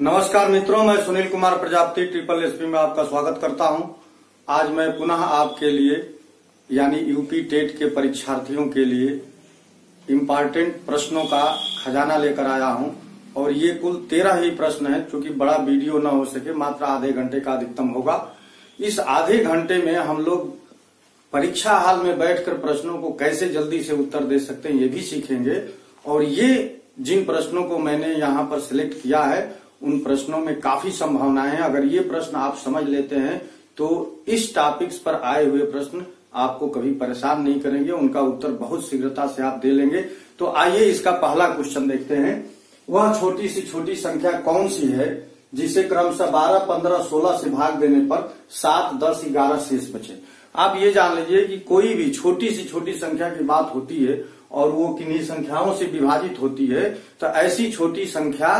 नमस्कार मित्रों, मैं सुनील कुमार प्रजापति ट्रिपल एसपी में आपका स्वागत करता हूं। आज मैं पुनः आपके लिए यानी यूपी टेट के परीक्षार्थियों के लिए इम्पोर्टेंट प्रश्नों का खजाना लेकर आया हूं और ये कुल 13 ही प्रश्न है। क्योंकि बड़ा वीडियो न हो सके, मात्र आधे घंटे का अधिकतम होगा। इस आधे घंटे में हम लोग परीक्षा हाल में बैठकर प्रश्नों को कैसे जल्दी से उत्तर दे सकते हैं ये भी सीखेंगे। और ये जिन प्रश्नों को मैंने यहाँ पर सिलेक्ट किया है उन प्रश्नों में काफी संभावनाएं हैं। अगर ये प्रश्न आप समझ लेते हैं तो इस टॉपिक्स पर आए हुए प्रश्न आपको कभी परेशान नहीं करेंगे, उनका उत्तर बहुत शीघ्रता से आप दे लेंगे। तो आइए इसका पहला क्वेश्चन देखते हैं। वह छोटी सी छोटी संख्या कौन सी है जिसे क्रमशः 12, 15, 16 से भाग देने पर 7, 10, 11 शेष बचे। आप ये जान लीजिए कि कोई भी छोटी सी छोटी संख्या की बात होती है और वो किन्हीं संख्याओं से विभाजित होती है तो ऐसी छोटी संख्या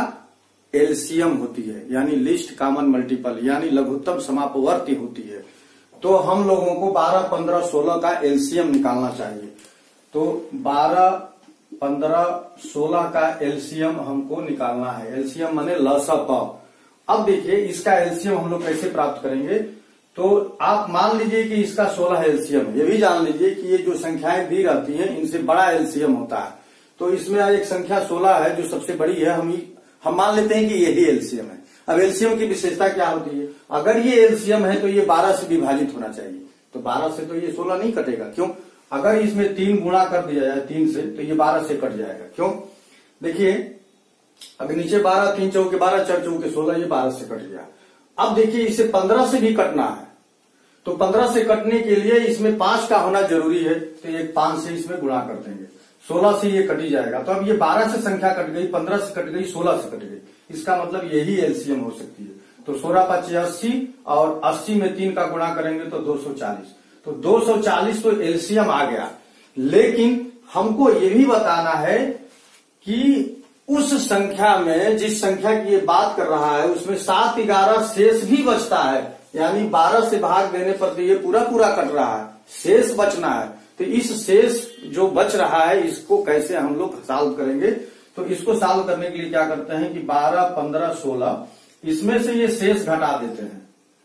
एलसीएम होती है, यानी लीस्ट कॉमन मल्टीपल, यानी लघुत्तम समापवर्ती होती है। तो हम लोगों को 12, 15, 16 का एलसीएम निकालना चाहिए। तो 12, 15, 16 का एलसीएम हमको निकालना है। एलसीएम माने लसप। अब देखिए इसका एलसीएम हम लोग कैसे प्राप्त करेंगे। तो आप मान लीजिए कि इसका 16 एलसीएम है। ये भी जान लीजिए कि ये जो संख्याएं दी रहती हैं इनसे बड़ा एलसीएम होता है। तो इसमें एक संख्या 16 है जो सबसे बड़ी है। हम मान लेते हैं कि यही एलसीएम है। अब एलसीएम की विशेषता क्या होती है? अगर ये एलसीएम है तो ये 12 से विभाजित होना चाहिए। तो 12 से तो ये 16 नहीं कटेगा। क्यों? अगर इसमें 3 गुणा कर दिया जाए 3 से तो ये 12 से कट जाएगा। क्यों? देखिए अगर नीचे 12, 3 चौके 12, 4 चौके 16, ये 12 से कट गया। अब देखिए इसे 15 से भी कटना है। तो 15 से कटने के लिए इसमें 5 का होना जरूरी है। तो एक 5 से इसमें गुणा कर देंगे, 16 से ये कटी जाएगा। तो अब ये 12 से संख्या कट गई, 15 से कट गई, 16 से कट गई। इसका मतलब यही एलसीएम हो सकती है। तो 16 5 80 और 80 में 3 का गुणा करेंगे तो 240। तो 240 तो एलसीएम आ गया। लेकिन हमको ये भी बताना है कि उस संख्या में, जिस संख्या की ये बात कर रहा है, उसमें 7, 11 शेष भी बचता है। यानी 12 से भाग देने पर तो ये पूरा पूरा कट रहा है, शेष बचना है। तो इस शेष जो बच रहा है इसको कैसे हम लोग सॉल्व करेंगे। तो इसको सॉल्व करने के लिए क्या करते हैं कि 12, 15, 16 इसमें से ये शेष घटा देते हैं।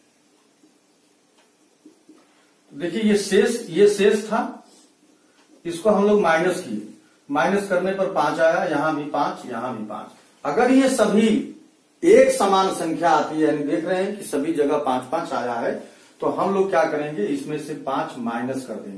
देखिए ये शेष था, इसको हम लोग माइनस किए। माइनस करने पर 5 आया, यहां भी 5, यहां भी 5। अगर ये सभी एक समान संख्या आती है, यानी देख रहे हैं कि सभी जगह 5 5 आया है, तो हम लोग क्या करेंगे, इसमें से 5 माइनस कर देंगे।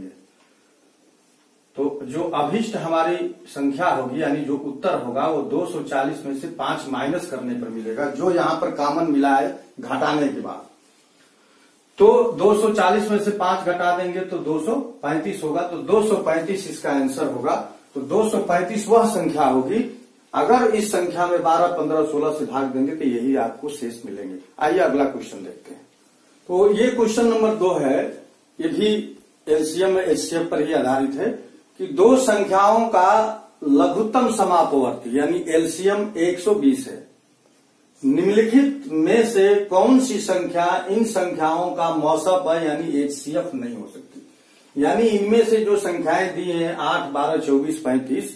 तो जो अभिष्ट हमारी संख्या होगी, यानी जो उत्तर होगा, वो 240 में से 5 माइनस करने पर मिलेगा, जो यहां पर कॉमन मिला है घटाने के बाद। तो 240 में से 5 घटा देंगे तो 235 होगा। तो 235 इसका आंसर होगा। तो 235 वह संख्या होगी। अगर इस संख्या में 12, 15, 16 से भाग देंगे तो यही आपको शेष मिलेंगे। आइए अगला क्वेश्चन देखते हैं। तो ये क्वेश्चन नंबर 2 है। ये भी एलसीएम एचसीएफ पर ही आधारित है कि दो संख्याओं का लघुत्तम समापवर्ती यानी एलसीएम 120 है। निम्नलिखित में से कौन सी संख्या इन संख्याओं का मौसप है यानी एचसीएफ नहीं हो सकती। यानी इनमें से जो संख्याएं दी हैं 8, 12, 24, 35,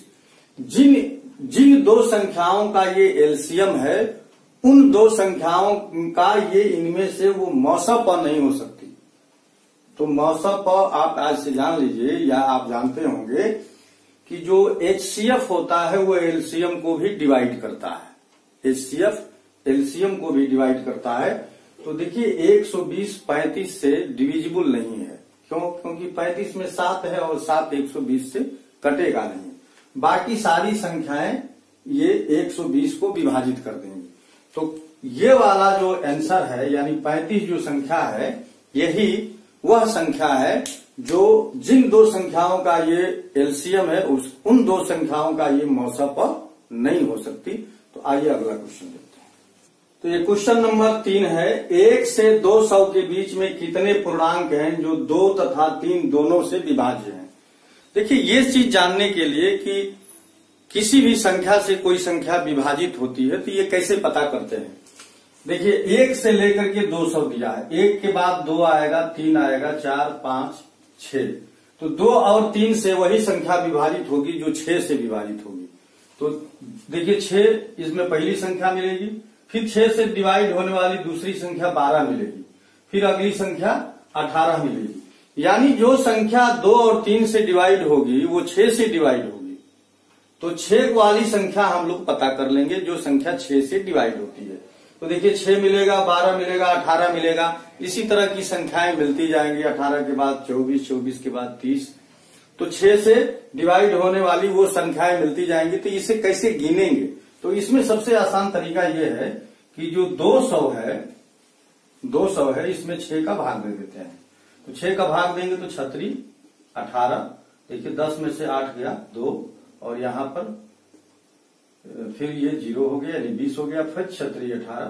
जिन दो संख्याओं का ये एलसीएम है उन दो संख्याओं का ये इनमें से वो मौसप नहीं हो सकती। तो मौसप आप आज से जान लीजिए, या आप जानते होंगे कि जो एचसीएफ होता है वो एलसीएम को भी डिवाइड करता है। एचसीएफ एलसीएम को भी डिवाइड करता है। तो देखिए 120 35 से डिविजिबल नहीं है। क्यों? क्योंकि 35 में 7 है और 7 120 से कटेगा नहीं। बाकी सारी संख्याएं ये 120 को विभाजित कर देंगी। तो ये वाला जो आंसर है यानी 35 जो संख्या है, यही वह संख्या है जो जिन दो संख्याओं का ये एलसीएम है उन दो संख्याओं का ये मौसप नहीं हो सकती। तो आइए अगला क्वेश्चन देखते हैं। तो ये क्वेश्चन नंबर 3 है। 1 से 200 के बीच में कितने पूर्णांक हैं जो 2 तथा 3 दोनों से विभाज्य हैं। देखिए ये चीज जानने के लिए कि किसी भी संख्या से कोई संख्या विभाजित होती है तो ये कैसे पता करते हैं। देखिए 1 से लेकर के 200 दिया है। 1 के बाद 2 आएगा, 3 आएगा, 4, 5, 6। तो 2 और 3 से वही संख्या विभाजित होगी जो 6 से विभाजित होगी। तो देखिए 6 इसमें पहली संख्या मिलेगी, फिर 6 से डिवाइड होने वाली दूसरी संख्या 12 मिलेगी, फिर अगली संख्या 18 मिलेगी। यानी जो संख्या 2 और 3 से डिवाइड होगी वो 6 से डिवाइड होगी। तो 6 वाली संख्या हम लोग पता कर लेंगे जो संख्या 6 से डिवाइड होती है। तो देखिए 6 मिलेगा, 12 मिलेगा, 18 मिलेगा, इसी तरह की संख्याएं मिलती जाएंगी। 18 के बाद 24, 24 के बाद 30। तो 6 से डिवाइड होने वाली वो संख्याएं मिलती जाएंगी। तो इसे कैसे गिनेंगे? तो इसमें सबसे आसान तरीका यह है कि जो 200 है इसमें 6 का भाग दे देते हैं। तो 6 का भाग देंगे तो 6 18। देखिए 10 में से 8 गया 2, और यहां पर फिर ये 0 हो गया यानी 20 हो गया, फिर 6 18।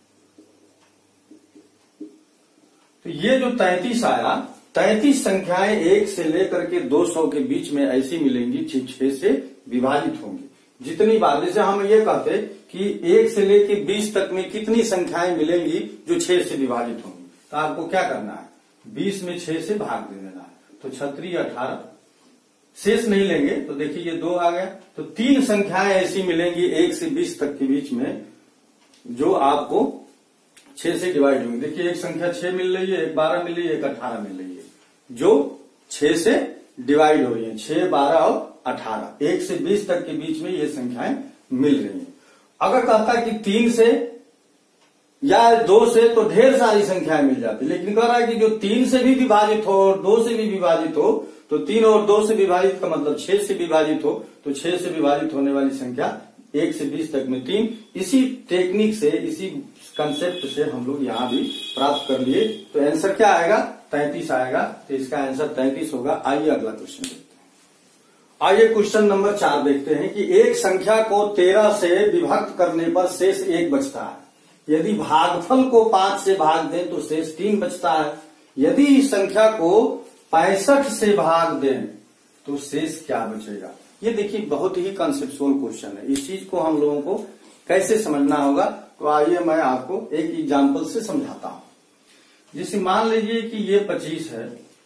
तो ये जो 33 आया, 33 संख्याएं 1 से लेकर के 200 के बीच में ऐसी मिलेंगी 6 से विभाजित होंगी। जितनी बार, जैसे हम ये कहते कि 1 से लेकर 20 तक में कितनी संख्याएं मिलेंगी जो 6 से विभाजित होंगी, तो आपको क्या करना है, 20 में 6 से भाग दे देना है। तो 6 18, शेष नहीं लेंगे। तो देखिए ये 2 आ गया। तो 3 संख्याएं ऐसी मिलेंगी 1 से 20 तक के बीच में जो आपको 6 से डिवाइड होंगी। देखिए एक संख्या 6 मिल रही है, एक 12 मिल रही है, एक 18 मिल रही है, जो 6 से डिवाइड हो रही है। 6, 12 और 18, 1 से 20 तक के बीच में ये संख्याएं मिल रही हैं। अगर कहता कि 3 से या 2 से तो ढेर सारी संख्याएं मिल जाती, लेकिन कह रहा है कि जो 3 से भी विभाजित हो और 2 से भी विभाजित हो, तो 3 और 2 से विभाजित का मतलब 6 से विभाजित हो, तो 6 से विभाजित होने वाली संख्या 1 से 20 तक में 3। इसी टेक्निक से, इसी कंसेप्ट से हम लोग यहाँ भी प्राप्त कर लिए। तो आंसर क्या आएगा, 33 आएगा। तो इसका आंसर 33 होगा। आइए अगला क्वेश्चन देखते हैं। आइए क्वेश्चन नंबर 4 देखते हैं कि एक संख्या को 13 से विभक्त करने पर शेष 1 बचता है। यदि भागफल को 5 से भाग दें तो शेष 3 बचता है। यदि इस संख्या को 65 से भाग दें तो शेष क्या बचेगा? ये देखिए बहुत ही कंसेप्चुअल क्वेश्चन है। इस चीज को हम लोगों को कैसे समझना होगा, तो आइए मैं आपको एक एग्जांपल से समझाता हूं। जैसे मान लीजिए कि ये 25 है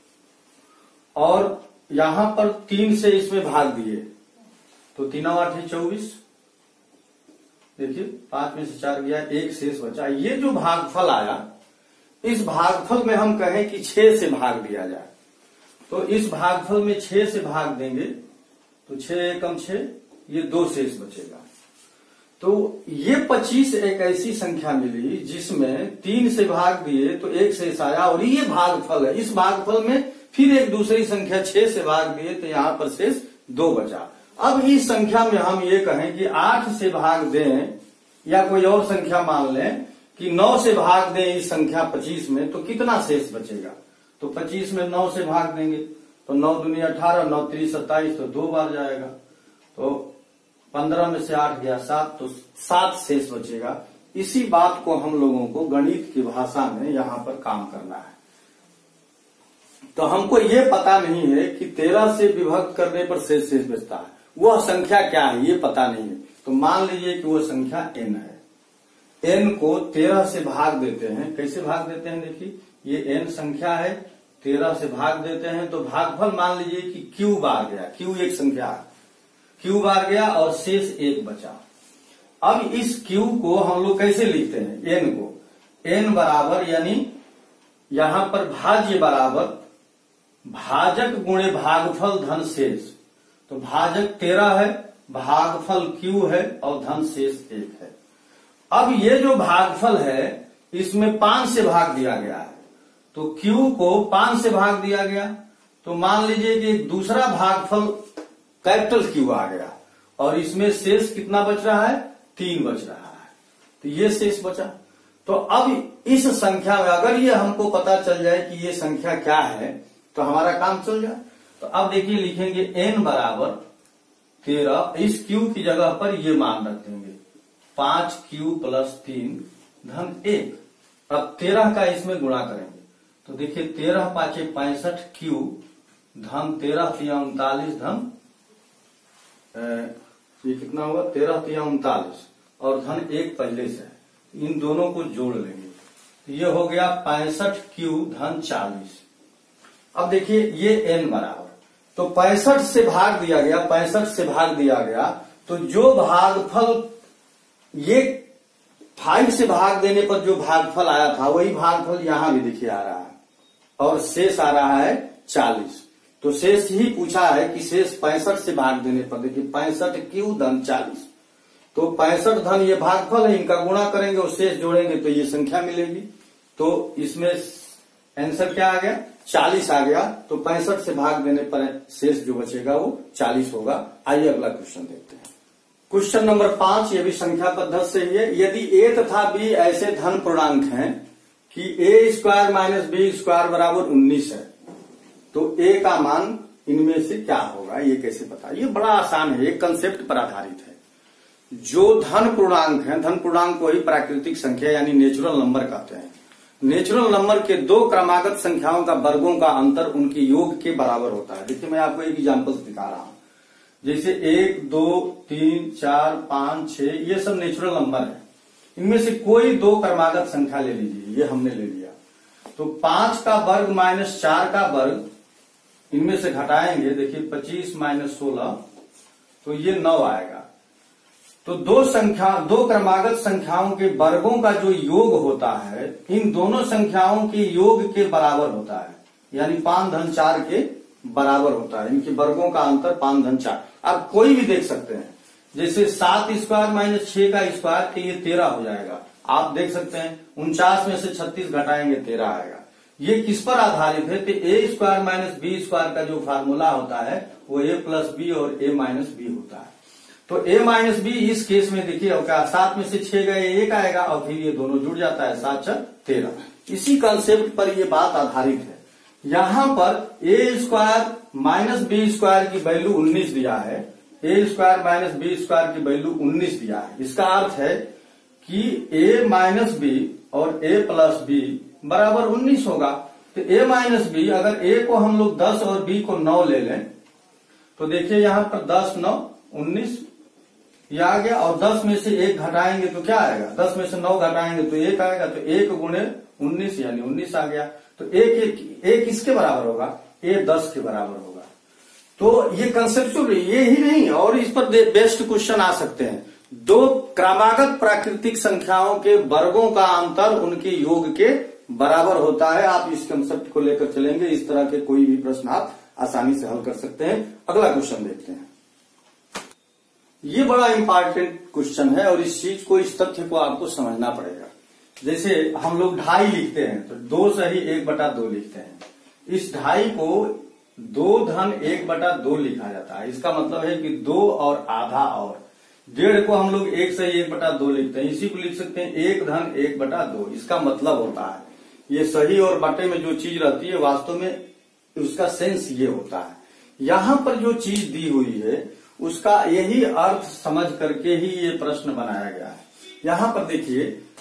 और यहां पर 3 से इसमें भाग दिए तो 3 और 8 24। देखिए 5 में से 4 गया, 1 शेष बचा। ये जो भागफल आया, इस भागफल में हम कहें कि 6 से भाग दिया जाए, तो इस भागफल में 6 से भाग देंगे तो 6 एकम 6, ये 2 शेष बचेगा। तो ये 25 एक ऐसी संख्या मिली जिसमें 3 से भाग दिए तो 1 शेष आया, और ये भागफल है। इस भागफल में फिर एक दूसरी संख्या 6 से भाग दिए तो यहां पर शेष 2 बचा। अब इस संख्या में हम ये कहें कि 8 से भाग दें, या कोई और संख्या मान लें कि 9 से भाग दें इस संख्या 25 में, तो कितना शेष बचेगा? तो 25 में 9 से भाग देंगे तो 9 दूनी 18, 9 3 27, तो 2 बार जाएगा। तो 15 में से 8 गया 7, तो 7 शेष बचेगा। इसी बात को हम लोगों को गणित की भाषा में यहाँ पर काम करना है। तो हमको ये पता नहीं है कि 13 से विभक्त करने पर शेष बचता है, वह संख्या क्या है ये पता नहीं है। तो मान लीजिए कि वो संख्या n है। n को 13 से भाग देते हैं। कैसे भाग देते हैं? देखिए ये n संख्या है, 13 से भाग देते हैं तो भागफल मान लीजिए कि q बार गया। q एक संख्या है, q बार गया और शेष 1 बचा। अब इस q को हम लोग कैसे लिखते हैं? n को n बराबर, यानी यहां पर भाज्य बराबर भाजक गुणे भागफल धन शेष। तो भाजक 13 है, भागफल q है और धन शेष 1 है। अब ये जो भागफल है इसमें 5 से भाग दिया गया है, तो q को 5 से भाग दिया गया, तो मान लीजिए कि दूसरा भागफल कैपिटल Q आ गया और इसमें शेष कितना बच रहा है? 3 बच रहा है। तो ये शेष बचा। तो अब इस संख्या में अगर ये हमको पता चल जाए कि ये संख्या क्या है तो हमारा काम चल जाए। तो अब देखिए लिखेंगे n बराबर 13, इस q की जगह पर ये मान रख देंगे 5q + 3 धन 1। अब 13 का इसमें गुणा करेंगे तो देखिए 13 5 65 q धन 13 3 39 धन ये कितना हुआ? 13 3 39 और धन 1 पहले से है। इन दोनों को जोड़ लेंगे तो ये हो गया 65q धन 40। अब देखिए ये n बराबर, तो 65 से भाग दिया गया, 65 से भाग दिया गया, तो जो भागफल ये 5 से भाग देने पर जो भागफल आया था वही भागफल यहां भी देखिए आ रहा है और शेष आ रहा है 40। तो शेष ही पूछा है कि शेष 65 से भाग देने पर, देखिए 65 क्यू धन 40, तो 65 धन ये भागफल है, इनका गुणा करेंगे और शेष जोड़ेंगे तो ये संख्या मिलेगी। तो इसमें आंसर क्या आ गया, 40 आ गया। तो 65 से भाग देने पर शेष जो बचेगा वो 40 होगा। आइए अगला क्वेश्चन देखते हैं। क्वेश्चन नंबर 5, ये भी संख्या पद्धति से ही है। यदि a तथा b ऐसे धन पूर्णांक हैं कि a² माइनस b² बराबर 19 है, तो a का मान इनमें से क्या होगा, ये कैसे पता। ये बड़ा आसान है, एक कंसेप्ट पर आधारित है। जो धन पूर्णांक है, धन पूर्णांक को ही प्राकृतिक संख्या यानी नेचुरल नंबर कहते हैं। नेचुरल नंबर के दो क्रमागत संख्याओं का वर्गों का अंतर उनके योग के बराबर होता है। देखिए मैं आपको एक एग्जांपल दिखा रहा हूं, जैसे 1, 2, 3, 4, 5, 6 ये सब नेचुरल नंबर है। इनमें से कोई दो क्रमागत संख्या ले लीजिए, ये हमने ले लिया। तो 5 का वर्ग माइनस 4 का वर्ग, इनमें से घटाएंगे, देखिए 25 माइनस 16, तो ये 9 आएगा। तो दो क्रमागत संख्याओं के वर्गों का जो योग होता है इन दोनों संख्याओं के योग के बराबर होता है, यानी 5 धन 4 के बराबर होता है। इनके वर्गों का अंतर 5 धन 4। आप कोई भी देख सकते हैं, जैसे 7² माइनस 6 का स्क्वायर के ये 13 हो जाएगा। आप देख सकते हैं 49 में से 36 घटाएंगे 13 आएगा। ये किस पर आधारित है, तो a² माइनस b² का जो फार्मूला होता है वो a प्लस बी और a माइनस बी होता है। तो a माइनस बी इस केस में देखिए क्या, 7 में से 6 गए 1 आएगा और फिर ये दोनों जुड़ जाता है, 7 6 13। इसी कंसेप्ट पर ये बात आधारित है। यहां पर a² माइनस b² की वैल्यू 19 दिया है, a² माइनस b² की वैल्यू 19 दिया है। इसका अर्थ है कि a माइनस बी और a प्लस बी बराबर 19 होगा। तो a माइनस बी, अगर a को हम लोग 10 और b को 9 ले लें तो देखिए यहां पर 10 9 19 ये आ गया, और 10 में से 1 घटाएंगे तो क्या आएगा, 10 में से 9 घटाएंगे तो 1 आएगा। तो 1 गुणे 19 यानी 19 आ गया। तो एक किसके बराबर होगा, a 10 के बराबर होगा। तो ये कंसेप्चुअल ये ही नहीं, और इस पर बेस्ट क्वेश्चन आ सकते हैं। दो क्रमागत प्राकृतिक संख्याओं के वर्गों का अंतर उनके योग के बराबर होता है। आप इस कंसेप्ट को लेकर चलेंगे, इस तरह के कोई भी प्रश्न आप आसानी से हल कर सकते हैं। अगला क्वेश्चन देखते हैं। ये बड़ा इंपॉर्टेंट क्वेश्चन है और इस चीज को, इस तथ्य को आपको समझना पड़ेगा। जैसे हम लोग 2.5 लिखते हैं तो 2 सही 1/2 लिखते हैं। इस 2.5 को 2 धन 1/2 लिखा जाता है। इसका मतलब है कि 2 और आधा, और 1.5 को हम लोग 1 सही 1/2 लिखते हैं। इसी को लिख सकते हैं 1 धन 1/2। इसका मतलब होता है ये सही और बटे में जो चीज रहती है वास्तव में उसका सेंस ये होता है। यहां पर जो चीज दी हुई है उसका यही अर्थ समझ करके ही ये प्रश्न बनाया गया है। यहां पर देखिए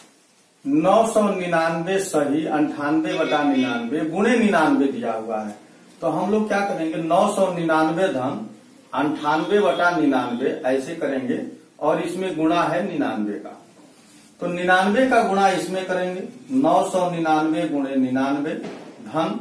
999 सही 98/99 गुणे 99 दिया हुआ है। तो हम लोग क्या करेंगे, 999 धन 98/99 ऐसे करेंगे, और इसमें गुणा है 99 का। तो 99 का गुणा इसमें करेंगे, 999 गुणे 99 धन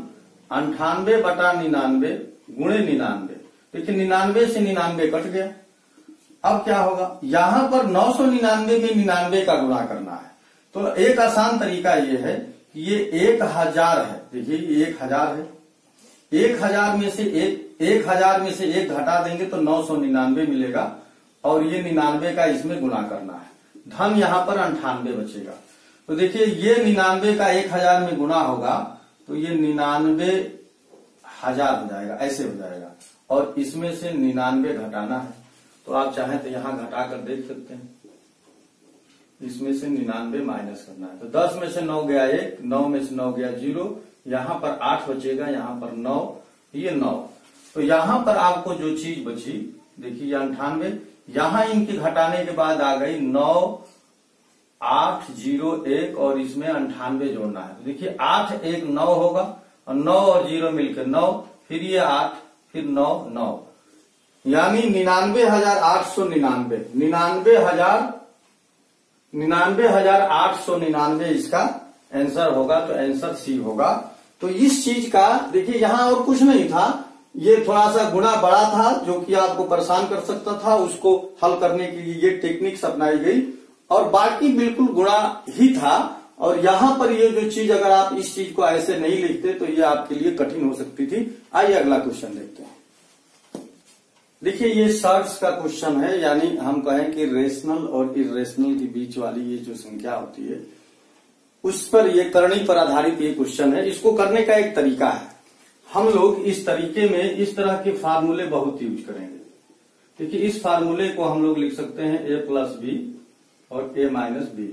98/99 गुणे 99। देखिए 99 से 99 कट गया। अब क्या होगा, यहां पर 999 में 99 का गुणा करना है। तो एक आसान तरीका ये है कि ये 1000 है। देखिए ये 1000 है, 1000 में से 1 घटा देंगे तो 999 मिलेगा, और ये 99 का इसमें गुणा करना है। धन यहां पर 98 बचेगा। तो देखिए ये 99 का 1000 में गुणा होगा तो ये 99,000 हो जाएगा, ऐसे हो जाएगा। और इसमें से 99 घटाना है, तो आप चाहें तो यहां घटा कर देख सकते हैं। इसमें से 99 माइनस करना है, तो 10 में से 9 गया 1, 9 में से 9 गया 0, यहां पर 8 बचेगा, यहां पर 9, ये 9। तो यहां पर आपको जो चीज बची, देखिए 98, यहां इनकी घटाने के बाद आ गई 9, 8, 0, 1, और इसमें 98 जोड़ना है। तो देखिए 8 1 9 होगा, और 9 और 0 मिलकर 9, फिर ये 8, फिर 9 9, यानी 99,899 99,899 इसका आंसर होगा। तो आंसर सी होगा। तो इस चीज का देखिए यहां और कुछ नहीं था, ये थोड़ा सा गुणा बड़ा था जो कि आपको परेशान कर सकता था, उसको हल करने के लिए ये टेक्निक्स अपनाई गई। और बाकी बिल्कुल गुणा ही था। और यहां पर ये जो चीज, अगर आप इस चीज को ऐसे नहीं लिखते तो ये आपके लिए कठिन हो सकती थी। आइए अगला क्वेश्चन देखते हैं। देखिए ये सर्ट्स का क्वेश्चन है, यानी हम कहें कि रेशनल और इरेशनल के बीच वाली ये जो संख्या होती है उस पर, ये करनी पर आधारित ये क्वेश्चन है। इसको करने का एक तरीका है, हम लोग इस तरीके में इस तरह के फार्मूले बहुत यूज करेंगे। देखिए इस फार्मूले को हम लोग लिख सकते हैं a प्लस बी और a माइनस बी,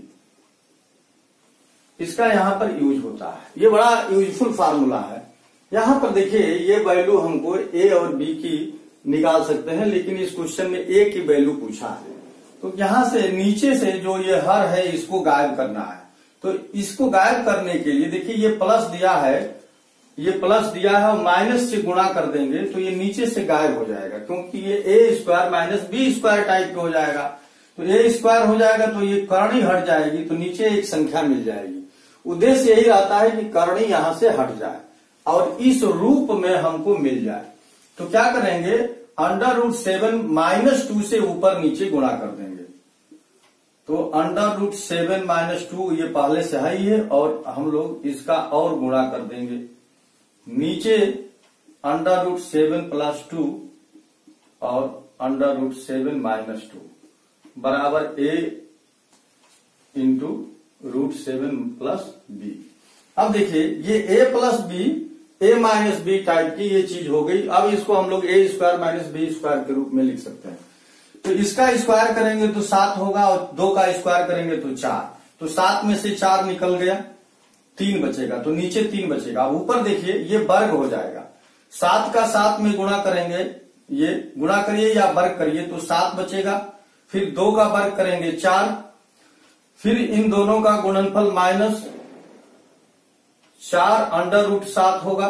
इसका यहां पर यूज होता है। ये बड़ा यूजफुल फार्मूला है। यहां पर देखिए ये वैल्यू हमको a और b की निकाल सकते हैं, लेकिन इस क्वेश्चन में a की वैल्यू पूछा है, तो यहां से नीचे से जो ये हर है इसको गायब करना है। तो इसको गायब करने के लिए देखिए ये प्लस दिया है, ये प्लस दिया है और माइनस से गुणा कर देंगे तो ये नीचे से गायब हो जाएगा, क्योंकि ये a square minus B square type का हो जाएगा। तो a स्क्वायर हो जाएगा तो ये करणी हट जाएगी, तो नीचे एक संख्या मिल जाएगी। उद्देश्य यही रहता है कि करणी यहां से हट जाए और इस रूप में हमको मिल जाए। तो क्या करेंगे, √7 माइनस 2 से ऊपर नीचे गुणा कर देंगे। तो √7 माइनस 2 ये पहले से है ही है, और हम लोग इसका और गुणा कर देंगे। नीचे √7 प्लस 2 और √7 माइनस 2 बराबर a इंटू √7 प्लस बी। अब देखिए ये a plus B, a minus B type की ये चीज हो गई। अब इसको हम लोग a square minus B square के रूप में लिख सकते हैं। तो इसका स्क्वायर करेंगे तो 7 होगा और 2 का स्क्वायर करेंगे तो 4। तो 7 में से 4 निकल गया, 3 बचेगा, तो नीचे 3 बचेगा। ऊपर देखिए ये वर्ग हो जाएगा, 7 का 7 में गुणा करेंगे, ये गुणा करिए या वर्ग करिए तो 7 बचेगा। फिर 2 का वर्ग करेंगे 4, फिर इन दोनों का गुणनफल माइनस 4 √7 होगा।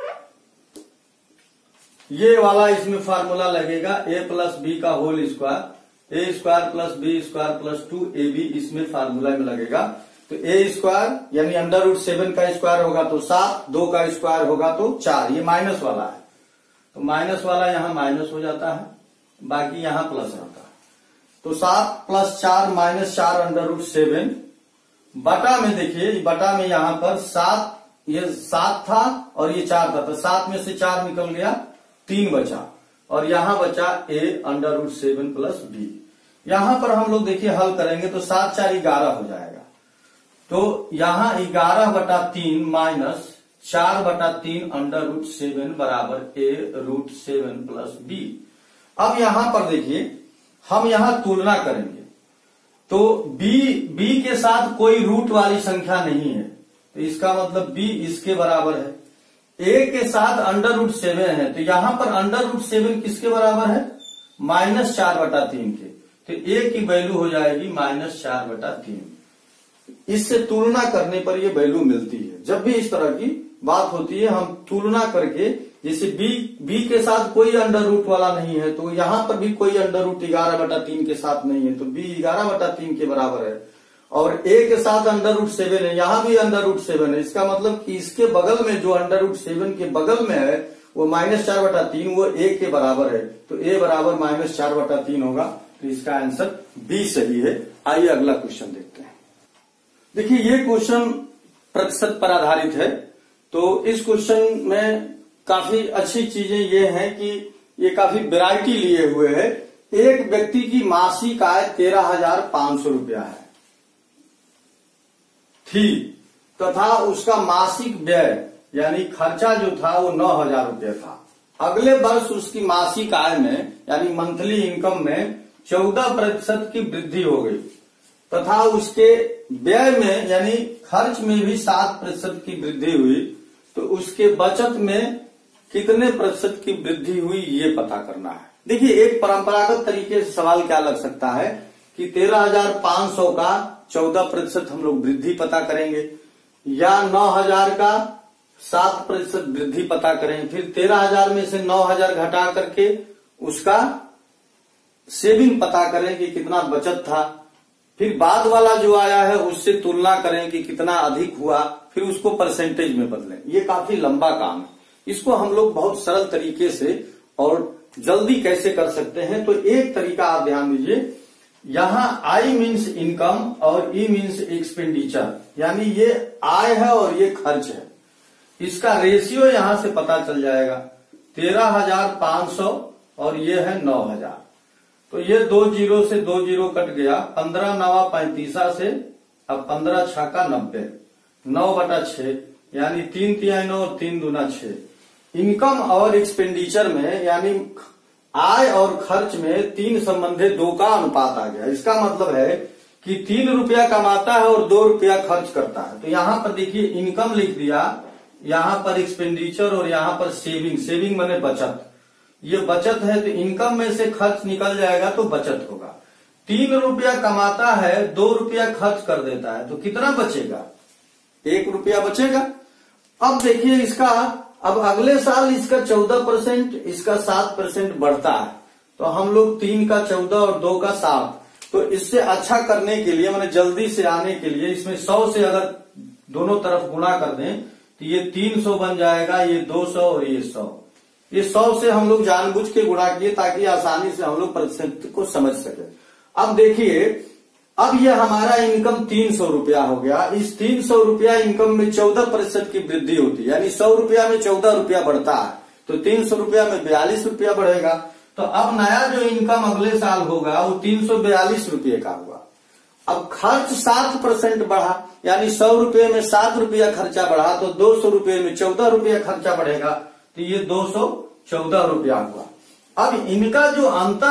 ये वाला इसमें फार्मूला लगेगा a प्लस बी का whole square, a square plus B square plus 2ab इसमें फार्मूला में लगेगा। तो a स्क्वायर यानी √7 का स्क्वायर होगा तो 7, 2 का स्क्वायर होगा तो 4। ये माइनस वाला है, तो माइनस वाला यहां माइनस हो जाता है, बाकी यहां प्लस रहता है। तो 7 प्लस 4 माइनस 4 √7 बटा में, देखिए बटा में यहां पर 7, ये 7 था और ये 4 था, तो 7 में से 4 निकल गया, 3 बचा, और यहां बचा a √7 प्लस बी। यहां पर हम लोग देखिए हल करेंगे तो 7 4 11 हो जाएगा। तो यहां 11/3 माइनस 4/3 √7 बराबर a √7 प्लस बी। अब यहां पर देखिए हम यहां तुलना करेंगे तो b के साथ कोई रूट वाली संख्या नहीं है, तो इसका मतलब b इसके बराबर है। a के साथ √7 है, तो यहां पर √7 किसके बराबर है, -4/3 के, तो a की वैल्यू हो जाएगी -4/3। इससे तुलना करने पर ये वैल्यू मिलती है। जब भी इस तरह की बात होती है हम तुलना करके, जैसे b के साथ कोई अंडर रूट वाला नहीं है तो यहां पर भी कोई अंडर रूट 11/3 के साथ नहीं है, तो b 11/3 के बराबर है। और a के साथ √7 है, यहां भी √7 है, इसका मतलब कि इसके बगल में जो √7 के बगल में है वो -4/3 वो a के बराबर है, तो a बराबर -4/3 होगा। तो इसका आंसर b सही है। आइए अगला क्वेश्चन देखते हैं। देखिए ये क्वेश्चन प्रतिशत पर आधारित है, तो इस क्वेश्चन में काफी अच्छी चीजें ये हैं कि ये काफी वैरायटी लिए हुए है। एक व्यक्ति की मासिक आय 13,500 रुपया है, ठीक, तथा उसका मासिक व्यय यानी खर्चा जो था वो 9,000 रुपया था। अगले वर्ष उसकी मासिक आय में यानी मंथली इनकम में 14% की वृद्धि हो गई, तथा उसके व्यय में यानी खर्च में भी 7% की वृद्धि हुई, तो उसके बचत में कितने प्रतिशत की वृद्धि हुई ये पता करना है। देखिए एक परंपरागत तरीके से सवाल क्या लग सकता है कि 13,500 का 14% हम लोग वृद्धि पता करेंगे, या 9,000 का 7% वृद्धि पता करें, फिर 13,000 में से 9,000 घटा करके उसका सेविंग पता करें कि कितना बचत था, फिर बाद वाला जो आया है उससे तुलना करें कि कितना अधिक हुआ, फिर उसको परसेंटेज में बदलें। ये काफी लंबा काम है, इसको हम लोग बहुत सरल तरीके से और जल्दी कैसे कर सकते हैं। तो एक तरीका आप ध्यान दीजिए यहाँ आई मीन्स इनकम और ई मीन्स एक्सपेंडिचर, यानी ये आय है और ये खर्च है। इसका रेशियो यहां से पता चल जाएगा, 13,500 और ये है 9,000। तो ये 2 जीरो से 2 जीरो कट गया, 15 नवा 35 से अब 15 छक्का 90, 9/6 यानी 3 तिहाई 9 और 3 दूना 6। इनकम और एक्सपेंडिचर में यानी आय और खर्च में 3 संबंधे 2 का अनुपात आ गया। इसका मतलब है कि 3 रुपया कमाता है और 2 रुपया खर्च करता है। तो यहाँ पर देखिए इनकम लिख दिया, यहाँ पर एक्सपेंडिचर और यहाँ पर सेविंग, सेविंग माने बचत। ये बचत है तो इनकम में से खर्च निकल जाएगा तो बचत होगा। 3 रुपया कमाता है, 2 रुपया खर्च कर देता है, तो कितना बचेगा? 1 रुपया बचेगा। अब देखिए इसका, अब अगले साल इसका 14%, इसका 7% बढ़ता है। तो हम लोग 3 का 14 और 2 का 7, तो इससे अच्छा करने के लिए मैंने जल्दी से आने के लिए इसमें 100 से अगर दोनों तरफ गुणा कर दें तो ये 300 बन जाएगा, ये 200 और ये 100। ये 100 से हम लोग जानबूझ के गुणा किए ताकि आसानी से हम लोग प्रतिशत को समझ सके। अब देखिए, अब ये हमारा इनकम 300 रुपया हो गया। इस 300 रुपया इनकम में 14% की वृद्धि होती है, यानी 100 रुपया में 14 रुपया बढ़ता है, तो 300 रुपया में 42 रुपया बढ़ेगा। तो अब नया जो इनकम अगले साल होगा वो 342 रुपये का हुआ। अब खर्च 7% बढ़ा, यानी 100 रुपये में 7 रुपया खर्चा बढ़ा, तो 200 रुपये में 14 रुपया खर्चा बढ़ेगा, तो ये 214 रुपया हुआ। अब इनका जो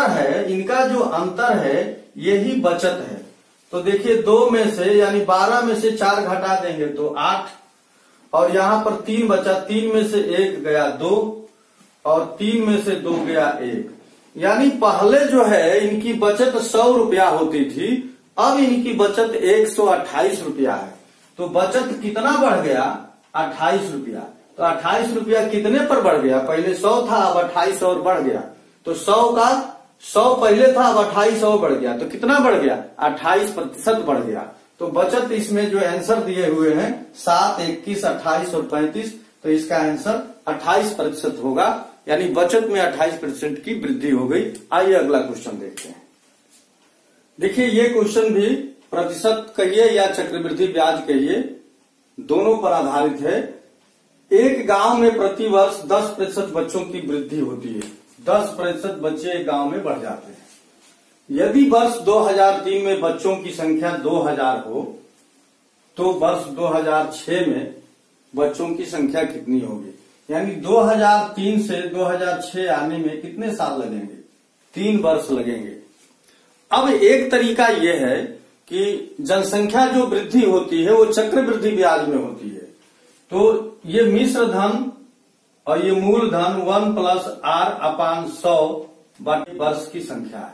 अंतर है यही बचत है। तो देखिए 2 में से यानी 12 में से 4 घटा देंगे तो 8, और यहां पर 3 बचा, 3 में से 1 गया 2 और 3 में से 2 गया 1। यानी पहले जो है इनकी बचत 100 रुपया होती थी, अब इनकी बचत 128 रुपया है। तो बचत कितना बढ़ गया? 28 रुपया। तो 28 रुपया कितने पर बढ़ गया? पहले 100 था, अब 28 और बढ़ गया। तो 100 पहले था, अब 28 और बढ़ गया, तो कितना बढ़ गया? 28% बढ़ गया। तो बचत इसमें जो आंसर दिए हुए हैं 7, 21, 28 और 35, तो इसका आंसर 28% होगा, यानी बचत में 28% की वृद्धि हो गई। आइए अगला क्वेश्चन देखते हैं। देखिए ये क्वेश्चन भी प्रतिशत कहिए या चक्रवृद्धि ब्याज कहिए, दोनों पर आधारित है। एक गांव में प्रति वर्ष 10% बच्चों की वृद्धि होती है, 10% बच्चे एक गांव में बढ़ जाते हैं। यदि वर्ष 2003 में बच्चों की संख्या 2000 हो, तो वर्ष 2006 में बच्चों की संख्या कितनी होगी? यानी 2003 से 2006 आने में कितने साल लगेंगे? 3 वर्ष लगेंगे। अब एक तरीका यह है कि जनसंख्या जो वृद्धि होती है वो चक्रवृद्धि ब्याज में होती है। तो ये मिश्र धन और ये मूल धन 1 + R/100 वर्ष की संख्या है।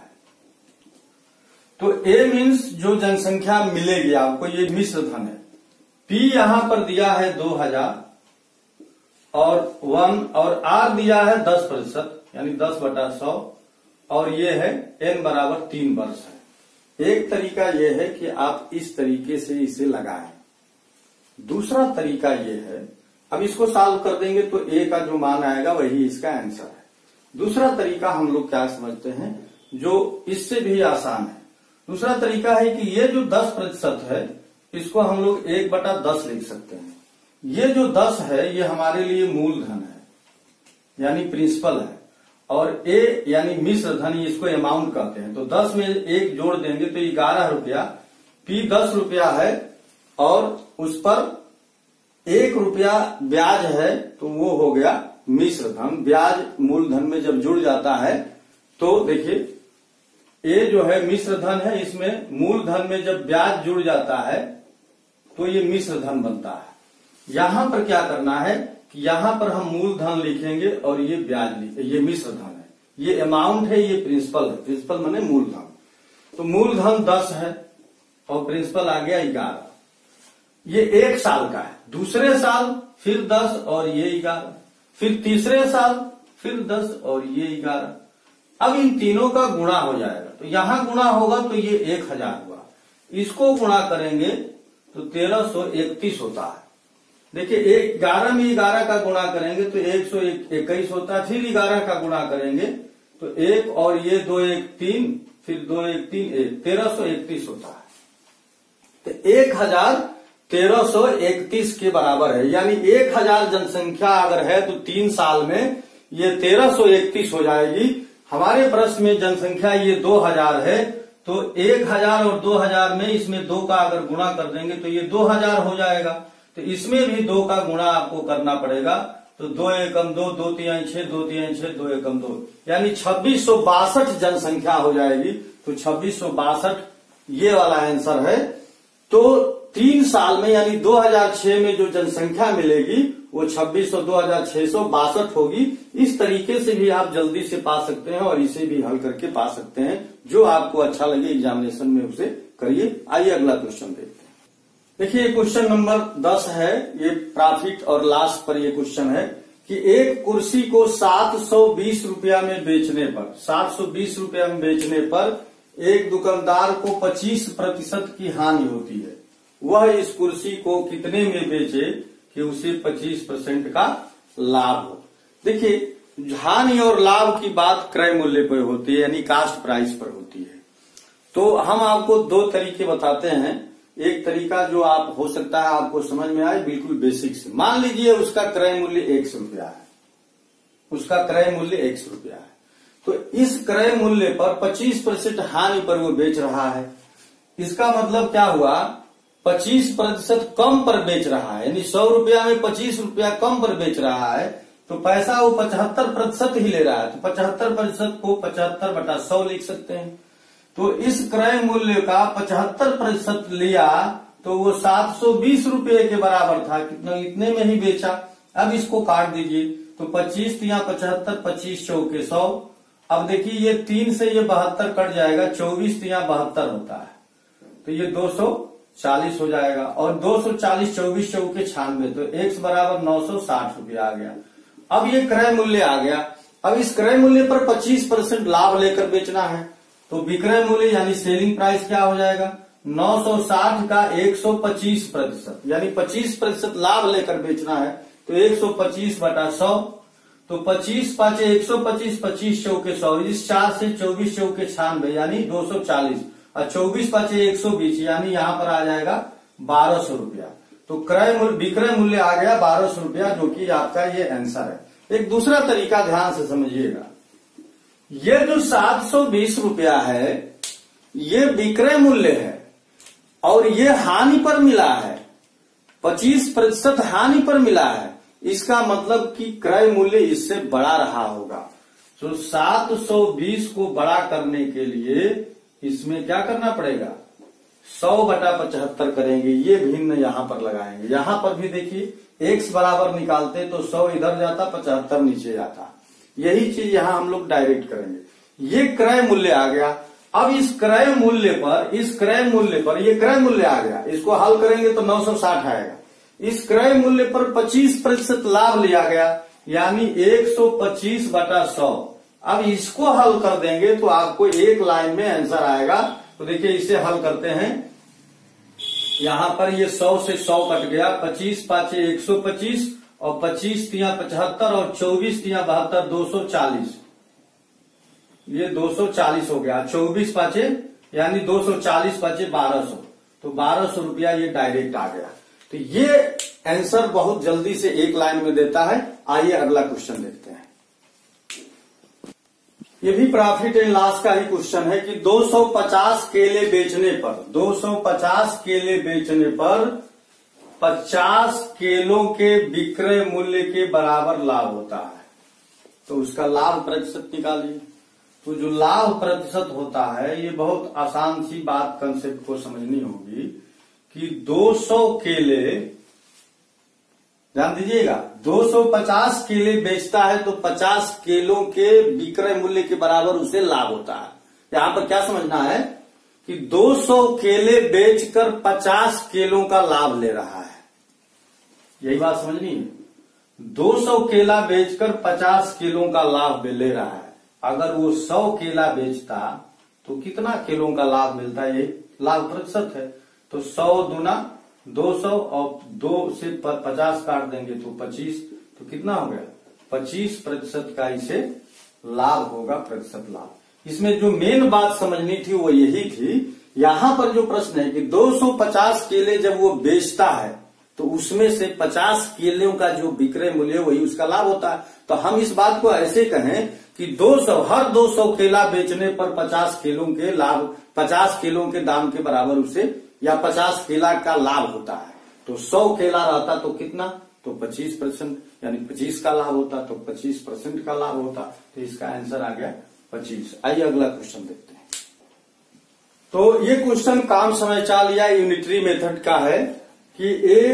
तो A मीन्स जो जनसंख्या मिलेगी आपको, ये मिश्र धन है। P यहां पर दिया है 2000 और 1 और R दिया है 10%, यानी 10/100, और ये है N बराबर 3 वर्ष है। एक तरीका यह है कि आप इस तरीके से इसे लगाएं। दूसरा तरीका यह है, अब इसको सॉल्व कर देंगे तो A का जो मान आएगा वही इसका आंसर है। दूसरा तरीका हम लोग क्या समझते हैं जो इससे भी आसान है। दूसरा तरीका है कि ये जो 10% है इसको हम लोग 1/10 लिख सकते हैं। ये जो 10 है ये हमारे लिए मूलधन है, यानी प्रिंसिपल है, और A यानी मिश्र धन, इसको अमाउंट कहते हैं। तो 10 में 1 जोड़ देंगे तो 11 रुपया। P 10 रुपया है और उस पर 1 रुपया ब्याज है, तो वो हो गया मिश्र धन। ब्याज मूलधन में जब जुड़ जाता है तो देखिए A जो है मिश्र धन है, इसमें मूलधन में जब ब्याज जुड़ जाता है तो ये मिश्र धन बनता है। यहां पर क्या करना है कि यहां पर हम मूलधन लिखेंगे और ये ब्याज लिखेंगे, ये मिश्र धन है, ये अमाउंट है, ये प्रिंसिपल है। प्रिंसिपल माने मूलधन। तो मूलधन 10 है और प्रिंसिपल आ गया 11। ये 1 साल का है। दूसरे साल फिर 10 और ये 11, फिर तीसरे साल फिर 10 और ये 11। अब इन तीनों का गुणा हो जाएगा, तो यहां गुणा होगा तो ये 1000 हुआ। इसको गुणा करेंगे तो 1331 होता है। देखिए 11 में 11 का गुणा करेंगे तो 121 होता है। फिर 11 का गुणा करेंगे तो 1 और ये 2 1 3, फिर 2 1 3 1 1331 होता है। तो 1331 के बराबर है, यानी 1000 जनसंख्या अगर है तो 3 साल में ये 1331 हो जाएगी। हमारे प्रश्न में जनसंख्या ये 2000 है, तो 1000 और 2000 में इसमें 2 का अगर गुणा कर देंगे तो ये 2000 हो जाएगा। तो इसमें भी 2 का गुणा आपको करना पड़ेगा। तो 2 एकम 2, 2 तिहाई 6, 2 तिहाई 6, 2 एकम 2, यानी 2662 जनसंख्या हो जाएगी। तो 2662 ये वाला आंसर है। तो 3 साल में यानी 2006 में जो जनसंख्या मिलेगी वो 2662 होगी। इस तरीके से भी आप जल्दी से पा सकते हैं और इसे भी हल करके पा सकते हैं। जो आपको अच्छा लगे एग्जामिनेशन में उसे करिए। आइए अगला क्वेश्चन देखते हैं। देखिए क्वेश्चन नंबर 10 है, ये प्रॉफिट और लॉस पर ये क्वेश्चन है कि एक कुर्सी को 720 रुपया में बेचने पर 720 रुपया में बेचने पर एक दुकानदार को 25% की हानि होती है। वह इस कुर्सी को कितने में बेचे कि उसे 25% का लाभ हो। देखिए हानि और लाभ की बात क्रय मूल्य पर होती है, यानी कास्ट प्राइस पर होती है। तो हम आपको 2 तरीके बताते हैं। एक तरीका जो आप हो सकता है आपको समझ में आए बिल्कुल बेसिक से। मान लीजिए उसका क्रय मूल्य 100 रुपया है, उसका क्रय मूल्य 100 रुपया है। तो इस क्रय मूल्य पर 25% हानि पर वो बेच रहा है। इसका मतलब क्या हुआ, 25% कम पर बेच रहा है, यानी 100 रुपया में 25 रुपया कम पर बेच रहा है। तो पैसा वो 75% ही ले रहा है। तो 75% को 75/100 लिख सकते हैं। तो इस क्रय मूल्य का 75% लिया तो वो 720 रुपये के बराबर था। कितना, इतने में ही बेचा। अब इसको काट दीजिए तो 25 तिया 75, 25 चौके 100। अब देखिए ये 3 से ये 72 कट जाएगा, 24 तिया 72 होता है। तो ये 240 हो जाएगा और 240 24 चौके 96, तो x बराबर 960 रुपया आ गया। अब ये क्रय मूल्य आ गया। अब इस क्रय मूल्य पर 25% लाभ लेकर बेचना है। तो विक्रय मूल्य यानी सेलिंग प्राइस क्या हो जाएगा, 960 का 125%, यानी 25% लाभ लेकर बेचना है। तो 125/100, तो 25 5 125, 25 चौके 100, इस 4 से 24 चौके 96 यानी 240 और 24 5 120, यानी यहाँ पर आ जाएगा 1200 रुपया। तो विक्रय मूल्य आ गया 1200 रुपया, जो कि आपका ये आंसर है। एक दूसरा तरीका ध्यान से समझिएगा, ये जो 720 रुपया है ये विक्रय मूल्य है और ये हानि पर मिला है, 25% हानि पर मिला है। इसका मतलब कि क्रय मूल्य इससे बड़ा रहा होगा। तो 720 को बड़ा करने के लिए इसमें क्या करना पड़ेगा, 100/75 करेंगे। ये भिन्न यहां पर लगाएंगे। यहां पर भी देखिए x बराबर निकालते तो 100 इधर जाता, 75 नीचे जाता। यही चीज यहां हम लोग डायरेक्ट करेंगे। ये क्रय मूल्य आ गया। अब इस क्रय मूल्य पर ये क्रय मूल्य आ गया, इसको हल करेंगे तो 960 आएगा। इस क्रय मूल्य पर 25% लाभ लिया गया, यानी 125/100। अब इसको हल कर देंगे तो आपको एक लाइन में आंसर आएगा। तो देखिए इसे हल करते हैं। यहां पर ये 100 से 100 कट गया, 25 5 125 और 25 तिया 75 और 24 तिया 72, 240। ये 240 हो गया। 24 5 यानी 240 5 1200, तो 1200 रुपया ये डायरेक्ट आ गया। तो ये आंसर बहुत जल्दी से एक लाइन में देता है। आइए अगला क्वेश्चन देखते हैं। ये भी प्रॉफिट एंड लॉस का ही क्वेश्चन है कि 250 केले बेचने पर 50 केलों के विक्रय मूल्य के बराबर लाभ होता है। तो उसका लाभ प्रतिशत निकालिए। तो जो लाभ प्रतिशत होता है, ये बहुत आसान सी बात कंसेप्ट को समझनी होगी कि 200 केले, ध्यान दीजिएगा, 250 केले बेचता है तो 50 केलों के विक्रय मूल्य के बराबर उसे लाभ होता है। यहां पर क्या समझना है कि 200 केले बेचकर 50 केलों का लाभ ले रहा है। यही बात समझनी है। 200 केला बेचकर 50 किलो का लाभ ले रहा है। अगर वो 100 केला बेचता तो कितना किलो का लाभ मिलता है, ये लाभ प्रतिशत है। तो 100 दूना 200 और 2 से 50 काट देंगे तो 25, तो कितना हो गया 25% का इसे लाभ होगा, प्रतिशत लाभ। इसमें जो मेन बात समझनी थी वो यही थी। यहां पर जो प्रश्न है कि 250 केले जब वो बेचता है तो उसमें से 50 केलों का जो विक्रय मूल्य वही उसका लाभ होता है। तो हम इस बात को ऐसे कहें कि हर 200 केला बेचने पर 50 केलों के लाभ, 50 केलों के दाम के बराबर उसे या 50 केला का लाभ होता है। तो 100 केला रहता तो कितना, तो 25%, यानी 25 का लाभ होता, तो 25% का लाभ होता। तो इसका आंसर आ गया 25। आइए अगला क्वेश्चन देखते हैं। तो ये क्वेश्चन काम समय चाल या यूनिटरी मेथड का है कि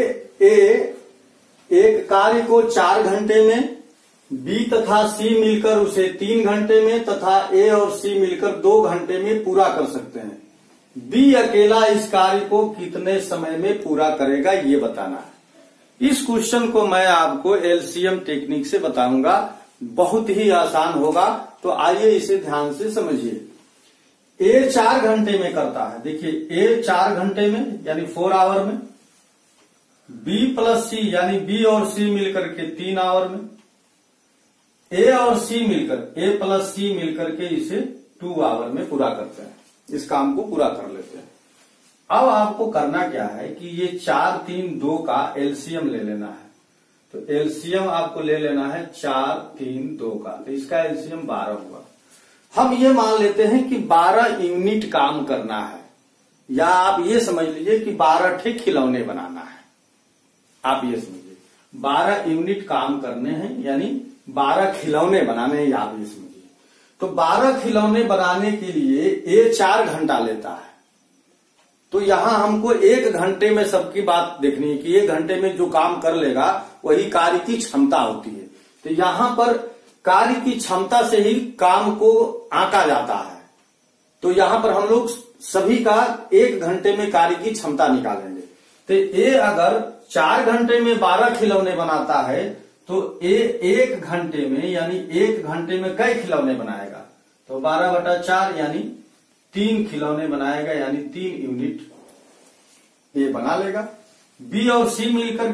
एक कार्य को 4 घंटे में, बी तथा सी मिलकर उसे 3 घंटे में तथा ए और सी मिलकर 2 घंटे में पूरा कर सकते हैं। बी अकेला इस कार्य को कितने समय में पूरा करेगा ये बताना है। इस क्वेश्चन को मैं आपको एलसीएम टेक्निक से बताऊंगा, बहुत ही आसान होगा। तो आइए इसे ध्यान से समझिए। ए 4 घंटे में करता है, देखिए ए 4 घंटे में यानी 4 आवर में, बी प्लस सी यानी बी और सी मिलकर के 3 आवर में, ए और सी मिलकर, ए प्लस सी मिलकर के इसे 2 आवर में पूरा करते हैं। इस काम को पूरा कर लेते हैं। अब आपको करना क्या है कि ये 4, 3, 2 का एलसीएम ले लेना है। तो एलसीएम आपको ले लेना है 4, 3, 2 का। तो इसका एलसीएम 12 हुआ। हम ये मान लेते हैं कि 12 यूनिट काम करना है, या आप ये समझ लीजिए कि 12 ठे खिलौने बनाना है। आप ये समझिए 12 यूनिट काम करने हैं, यानी 12 खिलौने बनाने हैं, आप ये समझिए। तो 12 खिलौने बनाने के लिए ए 4 घंटा लेता है। तो यहां हमको 1 घंटे में सबकी बात देखनी है कि 1 घंटे में जो काम कर लेगा वही कार्य की क्षमता होती है। तो यहां पर कार्य की क्षमता से ही काम को आंका जाता है। तो यहां पर हम लोग सभी का 1 घंटे में कार्य की क्षमता निकालेंगे। तो ए अगर 4 घंटे में 12 खिलौने बनाता है तो ए 1 घंटे में, यानी 1 घंटे में कई खिलौने बनाएगा, तो 12/4 यानी 3 खिलौने बनाएगा, यानी 3 यूनिट ये बना लेगा। बी और सी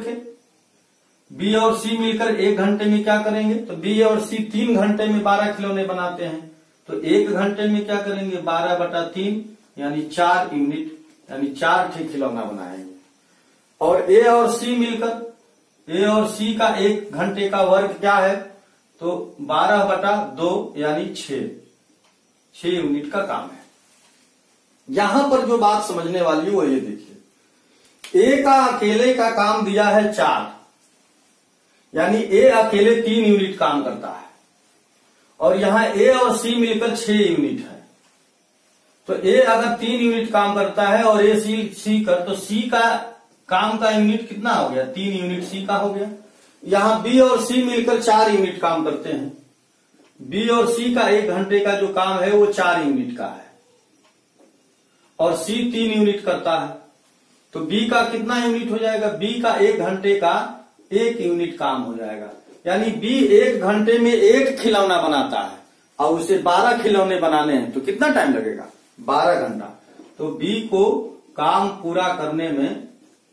मिलकर 1 घंटे में क्या करेंगे, तो बी और सी 3 घंटे में 12 खिलौने बनाते हैं। तो 1 घंटे में क्या करेंगे, 12/3 यानी 4 यूनिट, यानी 4 ठे खिलौना बनाएंगे। और ए और सी मिलकर, ए और सी का 1 घंटे का वर्ग क्या है, तो 12/2 यानी 6 यूनिट का काम है। यहां पर जो बात समझने वाली है वो ये देखिए, ए का अकेले का काम दिया है 4, यानी ए अकेले 3 यूनिट काम करता है, और यहां ए और सी मिलकर 6 यूनिट है। तो ए अगर 3 यूनिट काम करता है और ए सी कर, तो सी का काम का यूनिट कितना हो गया, 3 यूनिट सी का हो गया। यहां बी और सी मिलकर 4 यूनिट काम करते हैं। बी और सी का 1 घंटे का जो काम है वो 4 यूनिट का है, और सी 3 यूनिट करता है। तो बी का कितना यूनिट हो जाएगा, बी का 1 घंटे का 1 यूनिट काम हो जाएगा। यानी बी 1 घंटे में 1 खिलौना बनाता है और उसे 12 खिलौने बनाने हैं, तो कितना टाइम लगेगा, 12 घंटा। तो बी को काम पूरा करने में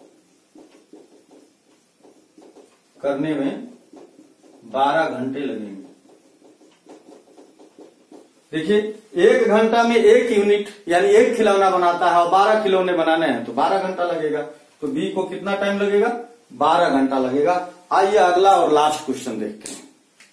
12 घंटे लगेंगे। देखिए 1 घंटा में 1 यूनिट यानी 1 खिलौना बनाता है और 12 खिलौने बनाने हैं, तो 12 घंटा लगेगा। तो बी को कितना टाइम लगेगा, 12 घंटा लगेगा। आइए अगला और लास्ट क्वेश्चन देखते हैं।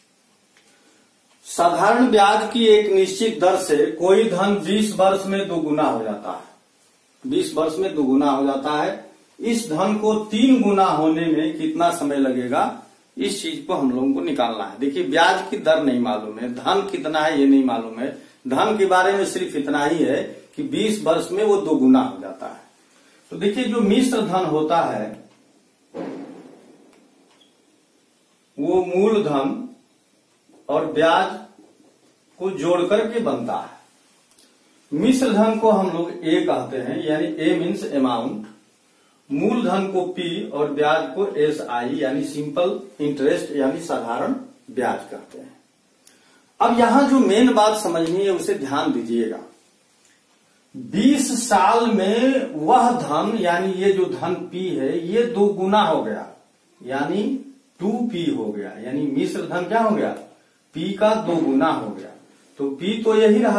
साधारण ब्याज की एक निश्चित दर से कोई धन 20 वर्ष में दोगुना हो जाता है। 20 वर्ष में दोगुना हो जाता है। इस धन को 3 गुना होने में कितना समय लगेगा, इस चीज को हम लोगों को निकालना है। देखिए ब्याज की दर नहीं मालूम है, धन कितना है ये नहीं मालूम है। धन के बारे में सिर्फ इतना ही है कि 20 वर्ष में वो दोगुना हो जाता है। तो देखिए जो मिश्र धन होता है वो मूल धन और ब्याज को जोड़ करके बनता है। मिश्र धन को हम लोग ए कहते हैं, यानी ए मीन्स अमाउंट, मूलधन को पी और ब्याज को SI यानी सिंपल इंटरेस्ट यानी साधारण ब्याज कहते हैं। अब यहां जो मेन बात समझनी है उसे ध्यान दीजिएगा। 20 साल में वह धन यानी ये जो धन P है ये 2 गुना हो गया, यानी 2P हो गया। यानी मिश्र धन क्या हो गया, P का 2 गुना हो गया। तो P तो यही रहा,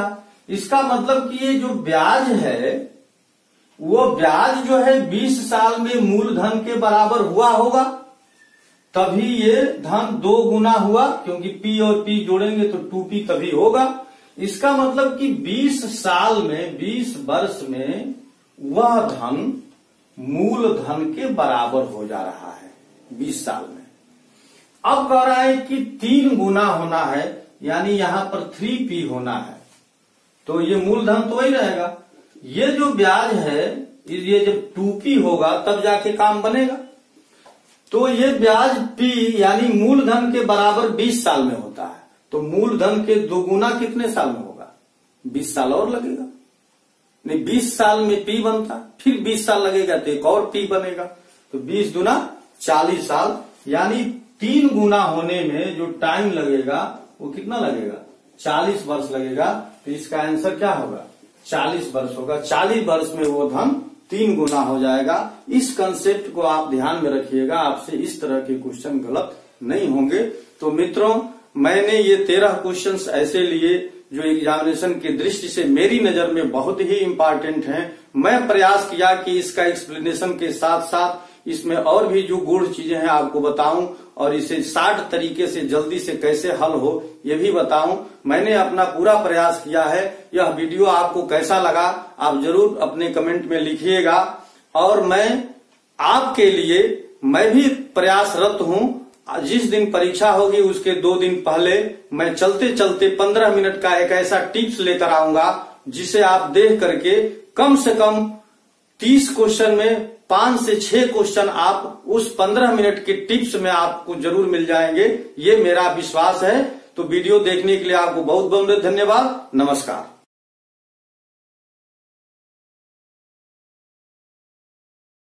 इसका मतलब कि ये जो ब्याज है वो ब्याज जो है 20 साल में मूलधन के बराबर हुआ होगा, तभी ये धन 2 गुना हुआ, क्योंकि P और P जोड़ेंगे तो 2P तभी होगा। इसका मतलब कि 20 साल में 20 वर्ष में वह धन मूलधन के बराबर हो जा रहा है 20 साल में। अब कह रहा है कि 3 गुना होना है, यानी यहां पर 3P होना है, तो ये मूलधन तो वही रहेगा। ये जो ब्याज है ये जब 2P होगा तब जाके काम बनेगा। तो ये ब्याज P यानी मूलधन के बराबर 20 साल में होता है, तो मूलधन के 2 गुना कितने साल में होगा? 20 साल और लगेगा। नहीं, 20 साल में P बनता, फिर 20 साल लगेगा तो एक और P बनेगा, तो 20 दूना 40 साल, यानी 3 गुना होने में जो टाइम लगेगा वो कितना लगेगा? 40 वर्ष लगेगा। तो इसका आंसर क्या होगा? 40 वर्ष होगा। 40 वर्ष में वो धन 3 गुना हो जाएगा। इस कंसेप्ट को आप ध्यान में रखिएगा, आपसे इस तरह के क्वेश्चन गलत नहीं होंगे। तो मित्रों, मैंने ये 13 क्वेश्चंस ऐसे लिए जो एग्जामिनेशन की दृष्टि से मेरी नजर में बहुत ही इंपॉर्टेंट हैं। मैं प्रयास किया कि इसका एक्सप्लेनेशन के साथ साथ इसमें और भी जो गूढ़ चीजें हैं आपको बताऊं, और इसे शार्ट तरीके से जल्दी से कैसे हल हो ये भी बताऊं। मैंने अपना पूरा प्रयास किया है। यह वीडियो आपको कैसा लगा आप जरूर अपने कमेंट में लिखिएगा, और मैं आपके लिए मैं भी प्रयासरत हूं। जिस दिन परीक्षा होगी उसके 2 दिन पहले मैं चलते चलते 15 मिनट का एक ऐसा टिप्स लेकर आऊंगा जिसे आप देख करके कम से कम 30 क्वेश्चन में 5 से 6 क्वेश्चन आप उस 15 मिनट के टिप्स में आपको जरूर मिल जाएंगे, ये मेरा विश्वास है। तो वीडियो देखने के लिए आपको बहुत बहुत धन्यवाद। नमस्कार।